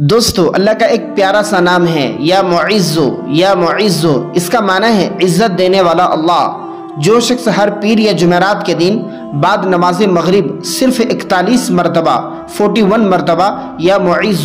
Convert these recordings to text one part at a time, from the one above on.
دوستو اللہ کا ایک پیارا سا نام ہے یا معزو، اس کا معنی ہے عزت دینے والا اللہ۔ جو شخص ہر پیر یا جمعرات کے دن بعد نماز مغرب صرف 41 مرتبہ 41 مرتبہ یا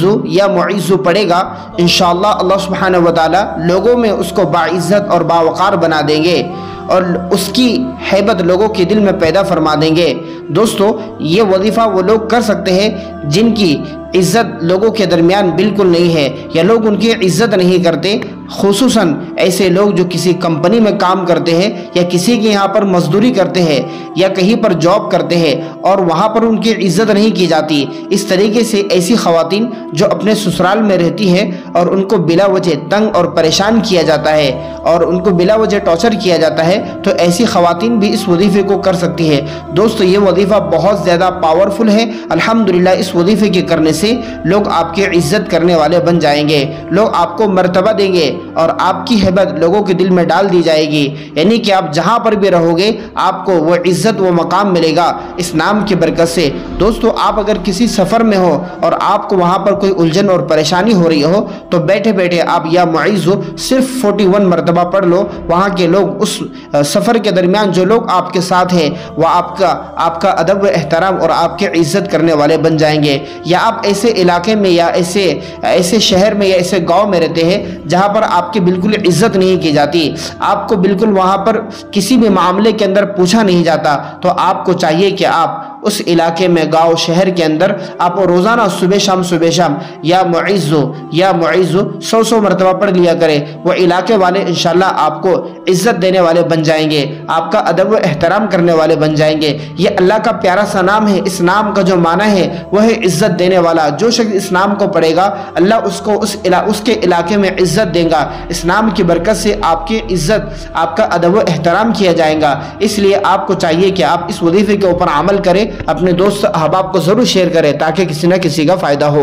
معزو پڑھے گا، انشاءاللہ اللہ سبحانہ وتعالی لوگوں میں اس کو باعزت اور باوقار بنا دیں گے اور اس کی ہیبت لوگوں کے دل میں پیدا فرما دیں گے۔ دوستو یہ وظیفہ وہ لوگ کر سکتے ہیں جن کی عزت لوگوں کے درمیان بالکل نہیں ہے یا لوگ ان کی عزت نہیں کرتے، خصوصاً ایسے لوگ جو کسی کمپنی میں کام کرتے ہیں یا کسی کے یہاں پر مزدوری کرتے ہیں یا کہیں پر جاب کرتے ہیں اور وہاں پر ان کی عزت نہیں کی جاتی۔ اس طریقے سے ایسی خواتین جو اپنے سسرال میں رہتی ہیں اور ان کو بلا وجہ تنگ اور پریشان کیا جاتا ہے اور ان کو بلا وجہ ٹارچر کیا جاتا ہے، تو ایسی خواتین بھی اس وظیفے کو کر سکتی ہے۔ دوستو یہ وظیفہ بہت زیادہ پاورفل ہے۔ الحمدللہ اس وظیفے کے کرنے سے لوگ آپ کی عزت کرنے والے بن جائیں گے، لوگ آپ کو مرتبہ دیں گے اور آپ کی ہیبت لوگوں کے دل میں ڈال دی جائے گی، یعنی کہ آپ جہاں پر بھی رہو گے آپ کو وہ عزت وہ مقام ملے گا اس نام کی برکت سے۔ دوستو آپ اگر کسی سفر میں ہو اور آپ کو وہاں پر کوئی الجھن اور پریشانی ہو رہی ہو تو بیٹھے بیٹھے آپ یا معزو صرف 41 مرتبہ پڑھ لو۔ وہاں کے لوگ اس سفر کے درمیان جو لوگ آپ کے ساتھ ہیں وہ آپ کا ادب و احترام اور آپ کی عزت کرنے والے بن جائیں گے۔ یا آپ ایسے علاقے میں یا ایسے شہر میں یا ایسے گاؤں میں رہتے ہیں جہاں پر آپ کی بالکل عزت نہیں کی جاتی، آپ کو بالکل وہاں پر کسی بھی معاملے کے اندر پوچھا نہیں جاتا، تو آپ کو چاہیے کہ آپ اس علاقے میں گاؤں شہر کے اندر آپ روزانہ صبح شام یا معزو 100 مرتبہ پڑھ لیا کرے۔ وہ علاقے والے انشاءاللہ آپ کو عزت دینے والے بن جائیں گے، آپ کا ادب و احترام کرنے والے بن جائیں گے۔ یہ اللہ کا پیارا سا نام ہے، اس نام کا جو معنی ہے وہ ہے عزت دینے والا۔ جو شخص اس نام کو پڑھے گا اللہ اس کو اس کے علاقے میں عزت دے گا۔ اس نام کی برکت سے آپ کی عزت آپ کا ادب و احترام کیا جائے گا۔ اس لیے آپ کو چاہیے کہ آپ اس وظیفے کے اوپر عمل کریں، اپنے دوست احباب کو ضرور شیئر کریں تاکہ کسی نہ کسی کا فائدہ ہو۔